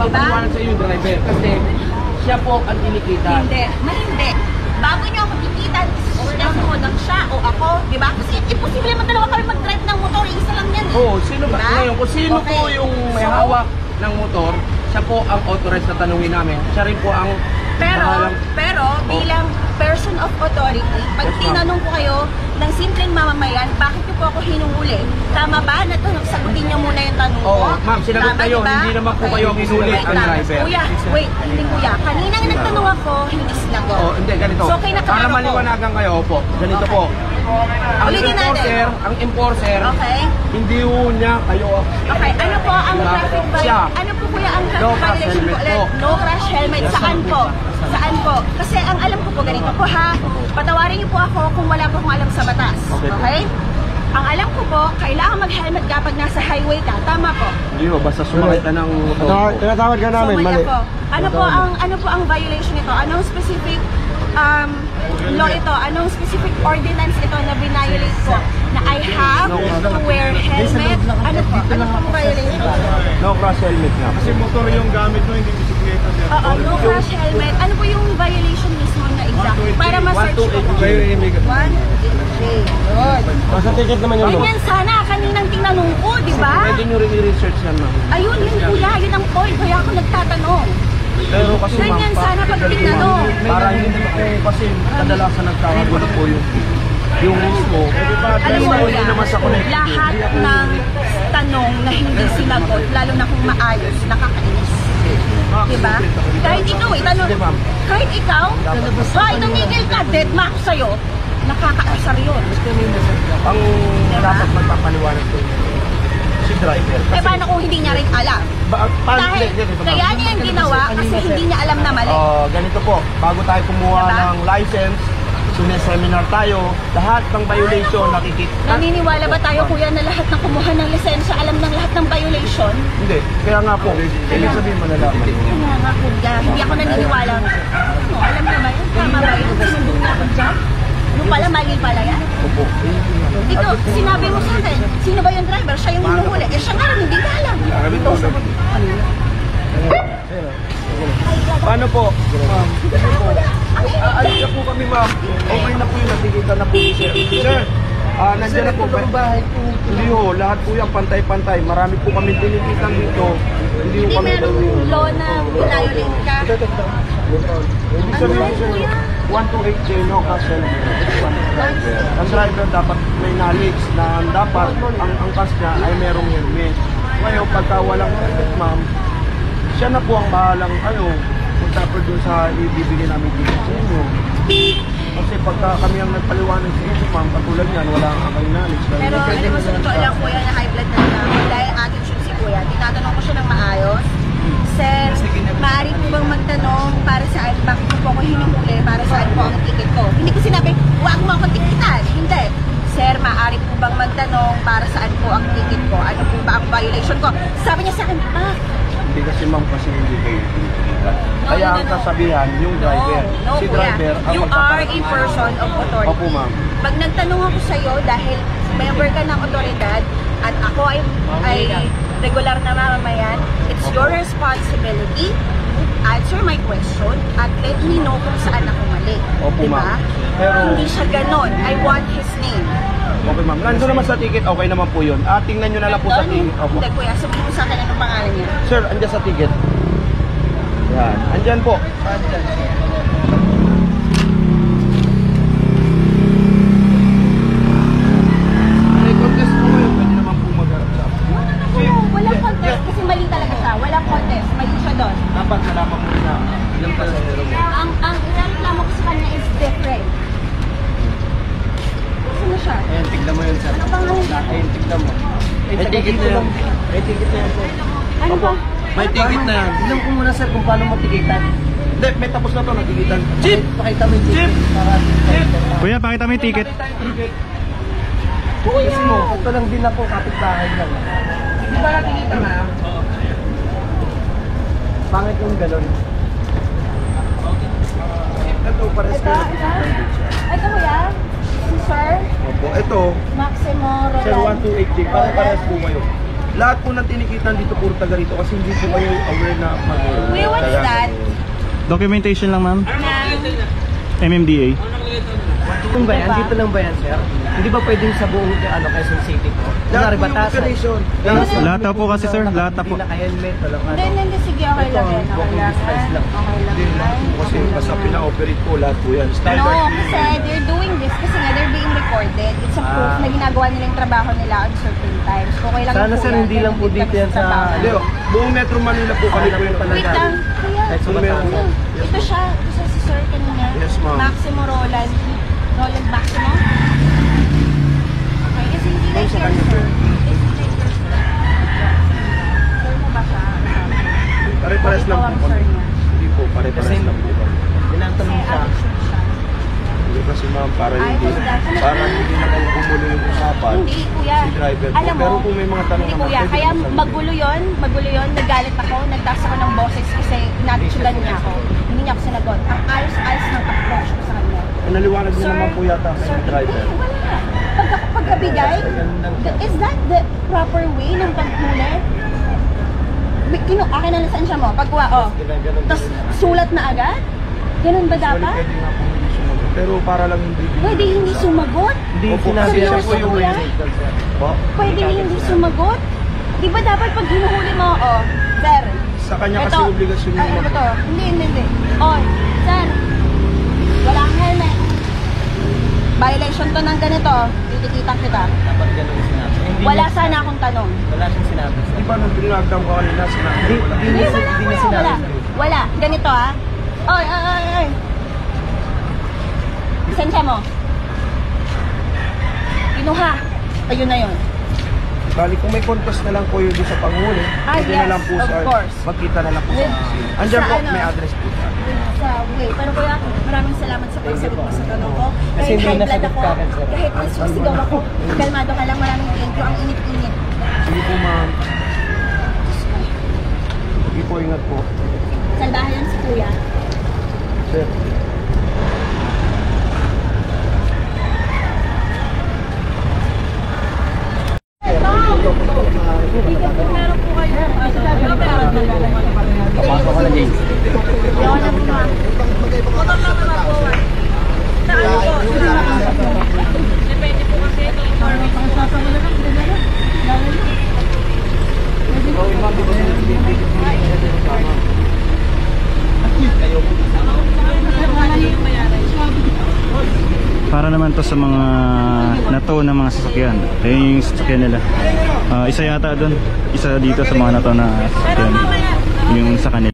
magpapaliwanag sa iyo yung driver kasi siya po ang kinikita. Hindi. Bago niyo ako kikitan, isusunan mo ng siya o ako, di ba? Kasi imposible man dalawa kami mag-drive ng motor, isa lang yan. Oo, sino ba? Ngayon, kung sino po yung may hawak ng motor, siya po ang authorized na tanungin namin. Siya rin po ang pero bilang person of authority, pag tinanong ko kayo ng simpleng mamamayan, bakit niyo po ako hinuli? Tama ba? Sagutin niyo muna yung tanong ko. Oo, ma'am, sinagot kayo. Diba? Hindi naman po kayo ang hinuli ang driver. Kuya, hindi kuya. Kanina nga nagtanong ako, hindi sinagot. Oo, hindi, ganito. So, okay, para maliwanagan kayo po, ganito po. Ang enforcer, hindi ho niya kayo. Okay, ano po ang traffic violation? Ano po kuya ang traffic violation po? No crash helmet. Saan po? Saan po? Kasi ang alam ko po ganito po ha. Patawarin niyo po ako kung wala po akong alam sa batas. Okay? Ang alam ko po, kailangan mag-helmet kapag nasa highway ka. Tama po? Hindi ho, basta sumakay ka ng motor. Tinatawad ka namin, mali. Ano po ang violation nito? Anong specific law ito? Anong specific ordinance ito na binayolate ko? Na I have to wear helmet? Ano po? Ano po ang violation? No crash helmet nga. Kasi motor yung gamit mo, hindi bisikleta. Oo, no crash helmet. Ano po yung violation mismo na exact? Para ma-search ko po. 128. Nasa ticket naman yun, no? Ganyan sana, kaninang tinanong ko, di ba? Pwede nyo rin i-research yan, ma'am. Ayun, yun kuya, yun ang point. Kaya ako nagtatanong. Pero kasi ganyan sana pag tinanong. Para hindi po kasi kadalasan nagkakagulo po yung mismo. Alam mo kuya, lahat ng tanong na hindi sinagot, lalo na kung maayos, nakakainis. Diba? Kahit ikaw, kahit ikaw, kahit tumigil ka, dead ma ako sa'yo, nakakaasar yun. Ang dapat magpapaliwanag po si driver. Eh paano kung hindi niya rin alam? Dahil kaya niya yung ginawa kasi hindi niya alam na mali. Ganito po, bago tayo kumuha ng license, seminar tayo, lahat ng violation nakikita. Naniniwala ba tayo kuya na lahat ng kumuha ng lisensya alam ng lahat ng violation? Hindi, kaya nga po, ibig sabihin malalaman. Kaya nga kuya, hindi ako naniniwala. Ano, alam na ba yun? Tama ba yun? Sinundong na ako dyan? Yung pala, mali pala yan? Opo. Ito, sinabi mo sa akin, sino ba yung driver? Siya yung hinuhuli. Eh siya nga rin, hindi ka alam. Paano po? Alis na po kami, ma'am. Okay na po yung natigitan na po, sir. Sir, nandiyan na po ba? Hindi ho, lahat po yung pantay-pantay. Marami po kami dinigitan dito. Hindi merong law na violate ka. Ibig sabihin, sir, 128J, no crash helmet. Ang driver dapat may knowledge na dapat ang crash niya ay merong helmet. Ngayon, pagka walang helmet, ma'am, siya na po ang bahalang punta po doon sa ibibigay namin dito sa inyo. Kasi pagka kami ang nagpaliwanag sa inyo, ma'am, katulad yan, wala kang knowledge. Pero alam mo, sa totoo lang kuya na high blood na naman, dahil attitude si kuya, tinatanong ko siya ng maayos. Sir, maaari po bang magtanong para saan, bakit po ako hinuhuli, para saan po ang ticket ko? Hindi ko sinabi, huwag mo ako tikitan. Hindi. Sir, maaari po bang magtanong para saan po ang ticket ko? Ano po ba ang violation ko? Sabi niya sa akin, Hindi kasi ma'am kasi hindi kayo tikitan. Kaya ang kasabihan, yung driver. Si driver, you are a person of authority. Opo, ma'am. Pag nagtanong ako sa iyo dahil member ka ng otoridad at ako ay regular na mamamayan, it's your responsibility to answer my question at let me know kung saan ako mali. Opo, diba? Pero hindi siya ganon. I want his name. Okay, ma'am. Nandun naman sa ticket, okay naman po yun. Tingnan nyo na lang po sa ticket. Opo. Hindi, kuya. Sabihin mo sa akin anong pangalan niya. Sir, andyan sa ticket. Yan. Andyan po. May contest po ngayon. Pwede naman po magharap sa akin. Walang contest kasi mali talaga siya. Walang contest. Mali siya doon. Dapat nalaman mo na ilang pasahero mo. Ang reklamo ko sa kanya is different. Ano siya? Ayan, tignan mo yun, sir. Ano pangalan niya? Ayan, tignan mo. May ticket na yan. May ticket na yan, sir. Ano ba? May ticket na yan. Tignan ko muna, sir, kung paano matikitan. Hindi, may tapos na to, natikitan. Chip! Pakita mo yung ticket. Chip! Kuya, pakita mo yung ticket. Kasi mo, ito lang din ako, kapitbahay lang. Di ba natikitan na? Pangit yung galon. Ito, pares Ito, ito kuya? Si Sir Opo, ito. Maximo Sir, Roland. 128J. Parang pares po kayo. lahat po ng tinikitan dito puro taga rito kasi hindi po kayo aware na Kuya, what's that? Documentation lang, ma'am. Na, MMDA. Kung ba yan, Diba? dito lang ba yan, sir? Hindi ba pwedeng sa buong Quezon City po? lahat Kunwari, po yung batasan. operation. Lahat na po kasi, sir. Lahat na po. Hindi naka-helmet, walang ano. hindi, sige, okay lang yan. Okay lang yan. Okay lang Hindi lahat yan. po kasi basta pina-operate po lahat po yan. No, Standard. kasi they're doing this kasi nga they're being recorded. It's a proof na ginagawa nila yung trabaho nila on certain times. Okay lang Sana, po sir, yan. hindi lang po Ganun din dito kami yan sa- trabaho. Hindi, oh, buong Metro Manila po kami po yung Wait lang, kuya. Kahit sa Kung meron- batasan. Yes, Ito siya, si Sir kanina. Yes, ma'am. Maximo Roland. Roland Maximo. Okay, kasi hindi na Ay, sa here, kanya po. sir. Is he here, sir? Sir mo ba siya? Pare-pares lang po kami. Hindi po, pare-pares Kasi- lang po kami. Tinatanong Kasi siya. addiction siya. Hindi kasi ma'am, para Ay, hindi, wala. para hindi na kayo gumulo yung usapan. Hindi, kuya. Si driver po. Alam mo, Pero kung may mga tanong hindi, naman, kuya. pwede Kaya po sabihin. magulo yun. Nagalit ako, nagtaas ako ng boses kasi inatitudan niya ako. Hindi niya ako sinagot. Ang ayos-ayos ng approach ko sa kanya. Naliwanag din naman po yata sir, kay driver. wala. Pagkabigay, is that the proper way ng paghuli? Akin na lisensya mo. Pagkuha, tapos sulat na agad? Ganun ba Actually, dapat? pwede nga po hindi sumagot. Pero para lang hindi Pwede hindi sumagot? Hindi Opo, sinabi kasi siya seryoso, po yung kuya? po. Pwede hindi sumagot? Di ba dapat pag hinuhuli mo, sir, Sa kanya kasi ito, obligasyon ay, yung ano to? Hindi. Sir, wala kang helmet. Violation to ng ganito. Titikitan kita. Dapat ganun yung sinabi. Hindi Wala niya- sana akong tanong. Wala siyang sinabi. sir. Di ba nung pinagdam ko kanina, sinabi Hindi, ko lang. hindi Hindi, niya wala, hindi niya wala, sinabi. wala. Wala. Ganito Ay. Lisensya mo. Kinuha. Ayun na yun. Bali, kung may contest na lang po yun sa panghuli, pwede yes, na lang po of sa, course. magkita na lang po sa With- opisina. Andiyan sa po, ano? may address po. Sa way. Pero kuya, maraming salamat sa pagsagot mo sa tanong ko. Kasi Kahit hindi high blood nasagot ako, ka agad, sir. kahit nasusigaw ako, kalmado ka lang, maraming thank you. Ang init-init. Sige po, ma'am. Sige po, ingat po. Salbahan yan si kuya. Sir. Meron po kayo. Papasok ka na, James. Ayaw na po, ma'am. Motor naman na po. Depende po kasi ito information. Para naman to sa mga nato ng mga sasakyan. Ayun yung sasakyan nila. Isa yata doon. Isa dito sa mga nato na sasakyan. Yung sa kanila.